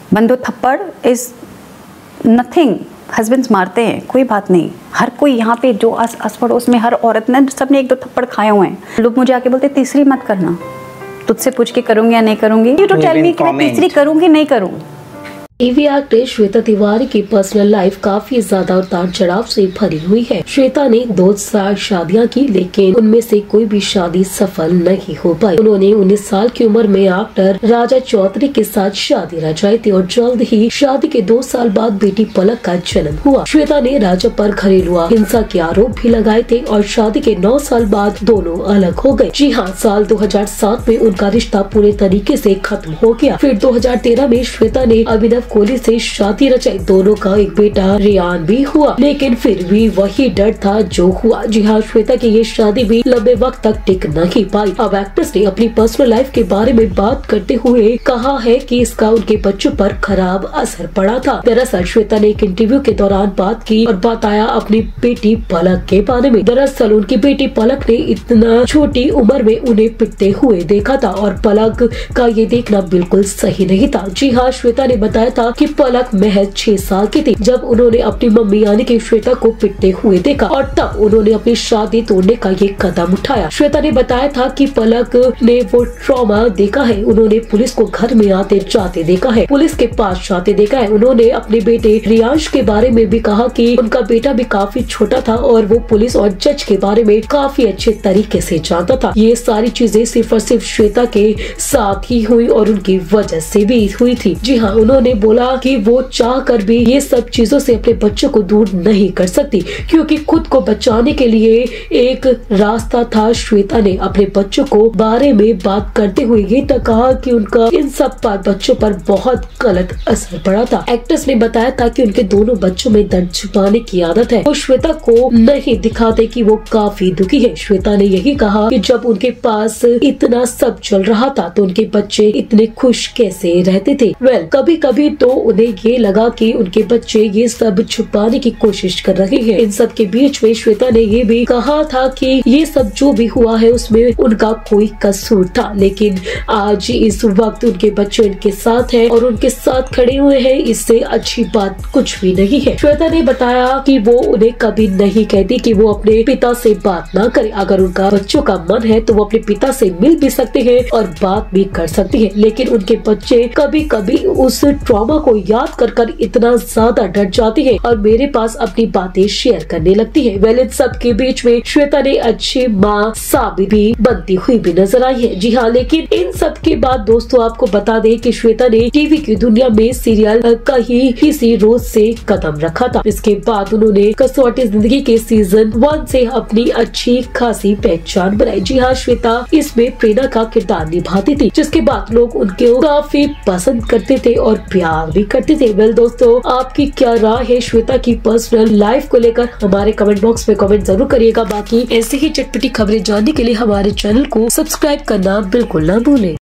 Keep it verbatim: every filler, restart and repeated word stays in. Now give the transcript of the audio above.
बंदो थप्पड़ is nothing. Husbands मारते हैं, कोई बात नहीं। हर कोई यहाँ पे जो आस आस पड़ोस में हर औरत ने सब ने एक दो थप्पड़ खाए हुए हैं। लोग मुझे आके बोलते तीसरी मत करना, तुझसे पूछ के करूंगी या नहीं करूंगी। यू डोंट टेल मी कि मैं तीसरी करूंगी नहीं करूँ। टीवी एक्ट्रेस श्वेता तिवारी की पर्सनल लाइफ काफी ज्यादा उतार चढ़ाव से भरी हुई है। श्वेता ने दो साल शादियां की, लेकिन उनमें से कोई भी शादी सफल नहीं हो पाई। उन्होंने उन्नीस साल की उम्र में एक्टर राजा चौधरी के साथ शादी रचाई थी और जल्द ही शादी के दो साल बाद बेटी पलक का जन्म हुआ। श्वेता ने राजा पर घरेलू हिंसा के आरोप भी लगाए थे और शादी के नौ साल बाद दोनों अलग हो गए। जी हाँ, साल दो हजार सात में उनका रिश्ता पूरे तरीके से खत्म हो गया। फिर दो हजार तेरह में श्वेता ने अभिनव कोहली से शादी रचाई। दोनों का एक बेटा रियान भी हुआ, लेकिन फिर भी वही डर था जो हुआ। जी हाँ, श्वेता की ये शादी भी लंबे वक्त तक टिक नहीं पाई। अब एक्ट्रेस ने अपनी पर्सनल लाइफ के बारे में बात करते हुए कहा है कि इसका उनके बच्चों पर खराब असर पड़ा था। दरअसल श्वेता ने एक इंटरव्यू के दौरान बात की और बताया अपनी बेटी पलक के बारे में। दरअसल उनकी बेटी पलक ने इतना छोटी उम्र में उन्हें पिटते हुए देखा था और पलक का ये देखना बिल्कुल सही नहीं था। जी हाँ, श्वेता ने बताया था कि पलक महज छह साल की थी जब उन्होंने अपनी मम्मी यानी कि श्वेता को पिटते हुए देखा और तब उन्होंने अपनी शादी तोड़ने का ये कदम उठाया। श्वेता ने बताया था कि पलक ने वो ट्रॉमा देखा है। उन्होंने पुलिस को घर में आते जाते देखा है, पुलिस के पास जाते देखा है। उन्होंने अपने बेटे रियांश के बारे में भी कहा कि उनका बेटा भी काफी छोटा था और वो पुलिस और जज के बारे में काफी अच्छे तरीके से जानता था। ये सारी चीजें सिर्फ और सिर्फ श्वेता के साथ ही हुई और उनकी वजह से भी हुई थी। जी हाँ, उन्होंने बोला कि वो चाह कर भी ये सब चीजों से अपने बच्चों को दूर नहीं कर सकती, क्योंकि खुद को बचाने के लिए एक रास्ता था। श्वेता ने अपने बच्चों को बारे में बात करते हुए ये तक कहा कि उनका इन सब पर बच्चों पर बहुत गलत असर पड़ा था। एक्ट्रेस ने बताया था कि उनके दोनों बच्चों में दर्द छुपाने की आदत है। वो श्वेता को नहीं दिखाते कि वो काफी दुखी है। श्वेता ने यही कहा कि जब उनके पास इतना सब चल रहा था तो उनके बच्चे इतने खुश कैसे रहते थे। वेल, कभी कभी तो उन्हें ये लगा कि उनके बच्चे ये सब छुपाने की कोशिश कर रहे हैं। इन सब के बीच में श्वेता ने ये भी कहा था कि ये सब जो भी हुआ है उसमें उनका कोई कसूर था, लेकिन आज इस वक्त उनके बच्चे उनके साथ हैं और उनके साथ खड़े हुए हैं। इससे अच्छी बात कुछ भी नहीं है। श्वेता ने बताया कि वो उन्हें कभी नहीं कहती कि वो अपने पिता से बात ना करे। अगर उनका बच्चों का मन है तो वो अपने पिता से मिल भी सकते हैं और बात भी कर सकते हैं, लेकिन उनके बच्चे कभी कभी उस ट्रॉमा को याद कर कर इतना ज्यादा डर जाती है और मेरे पास अपनी बातें शेयर करने लगती है। वेल, इन सब के बीच में श्वेता ने अच्छी माँ साबित भी बनती हुई भी नजर आई है। जी हाँ, लेकिन इन सब के बाद दोस्तों आपको बता दें कि श्वेता ने टीवी की दुनिया में सीरियल का ही किसी रोज से कदम रखा था। इसके बाद उन्होंने कसौटी जिंदगी के सीजन वन से अपनी अच्छी खासी पहचान बनाई। जी हाँ, श्वेता इसमें प्रेरणा का किरदार निभाती थी, जिसके बाद लोग उनको काफी पसंद करते थे और प्यार भी करते थे। वेल दोस्तों, आपकी क्या राय है श्वेता की पर्सनल लाइफ को लेकर? हमारे कमेंट बॉक्स में कमेंट जरूर करिएगा। बाकी ऐसे ही चटपटी खबरें जानने के लिए हमारे चैनल को सब्सक्राइब करना बिल्कुल ना भूलें।